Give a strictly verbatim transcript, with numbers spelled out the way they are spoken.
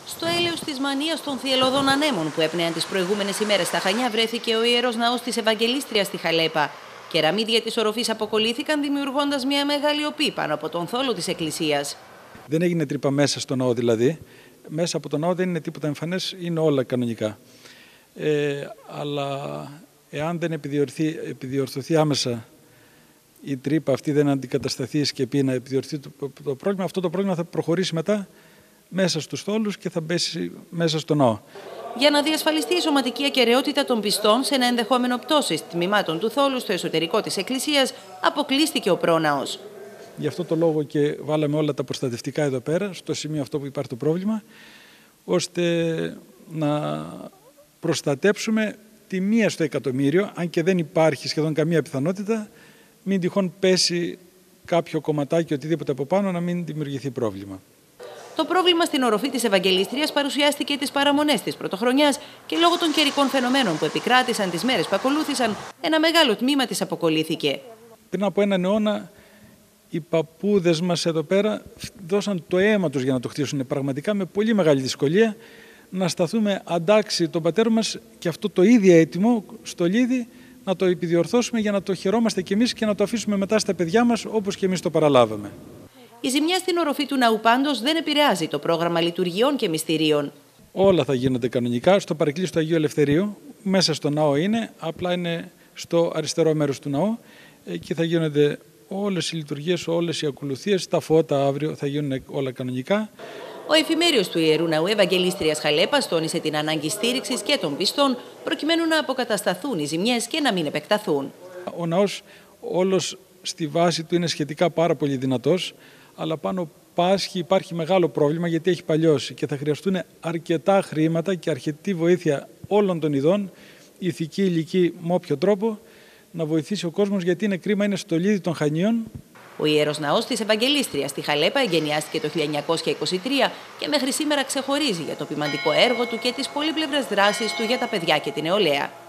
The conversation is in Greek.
Στο έλεος της μανίας των θυελλωδών ανέμων που έπνεαν τις προηγούμενες ημέρες στα Χανιά βρέθηκε ο Ιερός Ναός της Ευαγγελίστριας στη Χαλέπα. Κεραμίδια της οροφής αποκολλήθηκαν, δημιουργώντας μια μεγάλη οπή πάνω από τον θόλο της εκκλησίας. Δεν έγινε τρύπα μέσα στο ναό δηλαδή. Μέσα από το ναό δεν είναι τίποτα εμφανές, είναι όλα κανονικά. Ε, αλλά εάν δεν επιδιορθεί, επιδιορθωθεί άμεσα η τρύπα αυτή, δεν αντικατασταθεί η σκεπή να επιδιορθεί το, το πρόβλημα, αυτό το πρόβλημα θα προχωρήσει μετά μέσα στους θόλους και θα μπέσει μέσα στο ναό. Για να διασφαλιστεί η σωματική ακεραιότητα των πιστών σε ένα ενδεχόμενο πτώσης τμήματων του θόλου στο εσωτερικό της εκκλησίας, αποκλείστηκε ο πρόναος. Γι' αυτό το λόγο και βάλαμε όλα τα προστατευτικά εδώ πέρα, στο σημείο αυτό που υπάρχει το πρόβλημα, ώστε να προστατέψουμε τη μία στο εκατομμύριο, αν και δεν υπάρχει σχεδόν καμία πιθανότητα, μην τυχόν πέσει κάποιο κομματάκι, οτιδήποτε από πάνω, να μην δημιουργηθεί πρόβλημα. Το πρόβλημα στην οροφή της Ευαγγελίστριας παρουσιάστηκε τις παραμονές της Πρωτοχρονιάς και λόγω των καιρικών φαινομένων που επικράτησαν τις μέρες που ακολούθησαν, ένα μεγάλο τμήμα της αποκολλήθηκε. Πριν από έναν αιώνα, οι παππούδες μας εδώ πέρα δώσαν το αίμα τους για να το χτίσουν, πραγματικά με πολύ μεγάλη δυσκολία, να σταθούμε αντάξει τον πατέρα μας και αυτό το ίδιο έτοιμο στολίδι να το επιδιορθώσουμε για να το χαιρόμαστε κι εμείς και να το αφήσουμε μετά στα παιδιά μας όπως και εμείς το παραλάβαμε. Η ζημιά στην οροφή του ναού πάντως δεν επηρεάζει το πρόγραμμα λειτουργιών και μυστηρίων. Όλα θα γίνονται κανονικά στο παρεκκλήσιο του Αγίου Ελευθερίου. Μέσα στο ναό είναι, απλά είναι στο αριστερό μέρος του ναού. Εκεί θα γίνονται όλες οι λειτουργίες, όλες οι ακολουθίες, τα φώτα αύριο θα γίνουν όλα κανονικά. Ο εφημέριος του Ιερού Ναού Ευαγγελίστριας Χαλέπας τόνισε την ανάγκη στήριξης και των πιστών προκειμένου να αποκατασταθούν οι ζημιές και να μην επεκταθούν. Ο ναός όλος στη βάση του είναι σχετικά πάρα πολύ δυνατός, αλλά πάνω πάσχει υπάρχει μεγάλο πρόβλημα γιατί έχει παλιώσει και θα χρειαστούν αρκετά χρήματα και αρκετή βοήθεια όλων των ειδών, ηθική, ηλική, με όποιο τρόπο, να βοηθήσει ο κόσμος, γιατί είναι κρίμα, είναι στολίδι των Χανίων. Ο Ιερός Ναός της Ευαγγελίστριας στη Χαλέπα εγκαινιάστηκε το χίλια εννιακόσια είκοσι τρία και μέχρι σήμερα ξεχωρίζει για το ποιμαντικό έργο του και τις πολύπλευρες δράσεις του για τα παιδιά και την νεολαία.